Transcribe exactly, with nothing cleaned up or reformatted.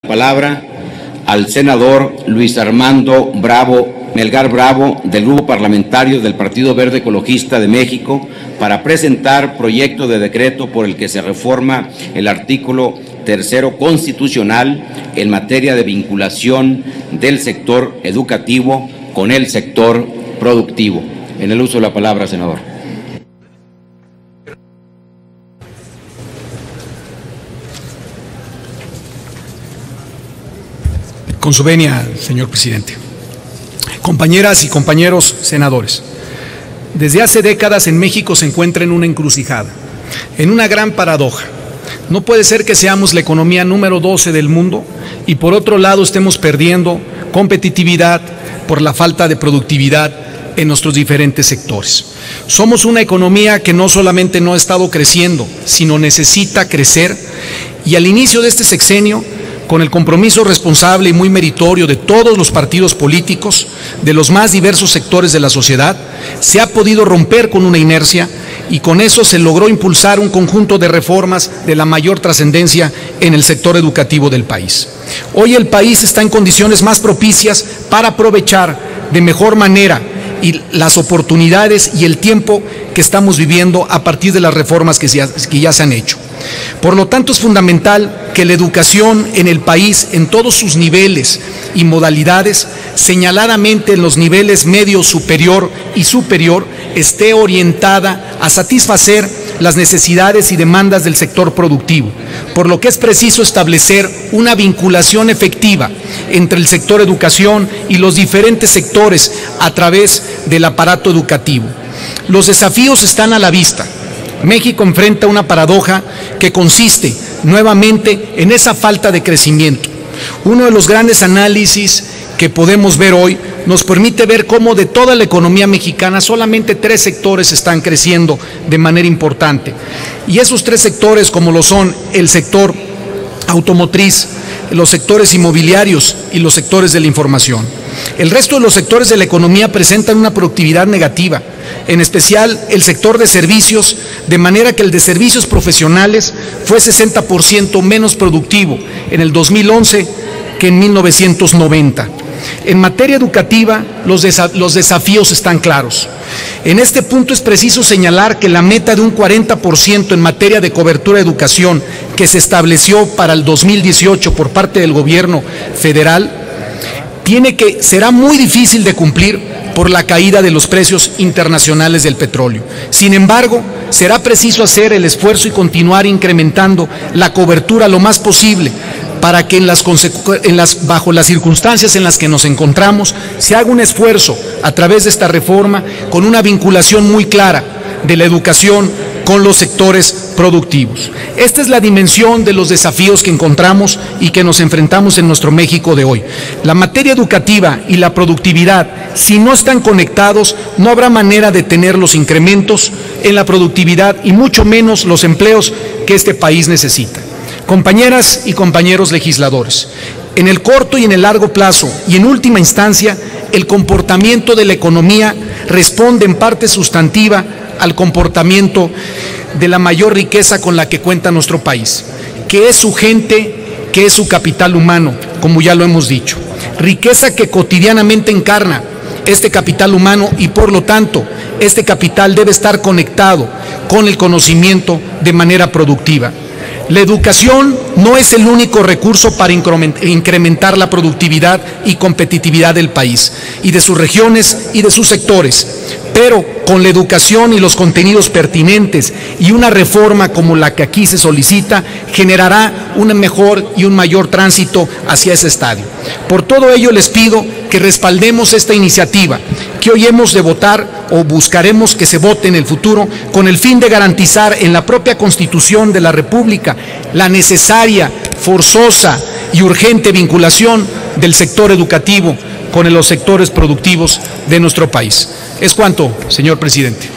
Palabra al senador Luis Armando Bravo, Melgar Bravo, del Grupo Parlamentario del Partido Verde Ecologista de México, para presentar proyecto de decreto por el que se reforma el artículo tercero constitucional en materia de vinculación del sector educativo con el sector productivo. En el uso de la palabra, senador. Con su venia, señor presidente. Compañeras y compañeros senadores, desde hace décadas en México se encuentra en una encrucijada, en una gran paradoja. No puede ser que seamos la economía número doce del mundo y por otro lado estemos perdiendo competitividad por la falta de productividad en nuestros diferentes sectores. Somos una economía que no solamente no ha estado creciendo, sino necesita crecer, y al inicio de este sexenio, con el compromiso responsable y muy meritorio de todos los partidos políticos, de los más diversos sectores de la sociedad, se ha podido romper con una inercia y con eso se logró impulsar un conjunto de reformas de la mayor trascendencia en el sector educativo del país. Hoy el país está en condiciones más propicias para aprovechar de mejor manera y las oportunidades y el tiempo que estamos viviendo a partir de las reformas que ya, que ya se han hecho. Por lo tanto, es fundamental que la educación en el país, en todos sus niveles y modalidades, señaladamente en los niveles medio, superior y superior, esté orientada a satisfacer las necesidades y demandas del sector productivo, por lo que es preciso establecer una vinculación efectiva entre el sector educación y los diferentes sectores a través del aparato educativo. Los desafíos están a la vista. México enfrenta una paradoja que consiste nuevamente en esa falta de crecimiento. Uno de los grandes análisis que podemos ver hoy nos permite ver cómo de toda la economía mexicana solamente tres sectores están creciendo de manera importante. Y esos tres sectores, como lo son el sector automotriz, los sectores inmobiliarios y los sectores de la información. El resto de los sectores de la economía presentan una productividad negativa, en especial el sector de servicios, de manera que el de servicios profesionales fue sesenta por ciento menos productivo en el dos mil once que en mil novecientos noventa. En materia educativa, los, desa- los desafíos están claros. En este punto es preciso señalar que la meta de un cuarenta por ciento en materia de cobertura de educación que se estableció para el dos mil dieciocho por parte del gobierno federal tiene que, será muy difícil de cumplir por la caída de los precios internacionales del petróleo. Sin embargo, será preciso hacer el esfuerzo y continuar incrementando la cobertura lo más posible para que en las, en las, bajo las circunstancias en las que nos encontramos se haga un esfuerzo a través de esta reforma con una vinculación muy clara de la educación con los sectores productivos. Esta es la dimensión de los desafíos que encontramos y que nos enfrentamos en nuestro México de hoy. La materia educativa y la productividad, si no están conectados, no habrá manera de tener los incrementos en la productividad y mucho menos los empleos que este país necesita. Compañeras y compañeros legisladores, en el corto y en el largo plazo y en última instancia, el comportamiento de la economía responde en parte sustantiva al comportamiento de la mayor riqueza con la que cuenta nuestro país, que es su gente, que es su capital humano, como ya lo hemos dicho. Riqueza que cotidianamente encarna este capital humano y por lo tanto este capital debe estar conectado con el conocimiento de manera productiva. La educación no es el único recurso para incrementar la productividad y competitividad del país y de sus regiones y de sus sectores, pero con la educación y los contenidos pertinentes y una reforma como la que aquí se solicita, generará un mejor y un mayor tránsito hacia ese estadio. Por todo ello les pido que respaldemos esta iniciativa, que hoy hemos de votar o buscaremos que se vote en el futuro, con el fin de garantizar en la propia Constitución de la República la necesaria, forzosa y urgente vinculación del sector educativo con los sectores productivos de nuestro país. Es cuanto, señor presidente.